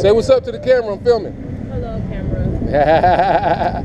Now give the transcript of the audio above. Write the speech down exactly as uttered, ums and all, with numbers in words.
Say what's up to the camera. I'm filming. Hello, camera.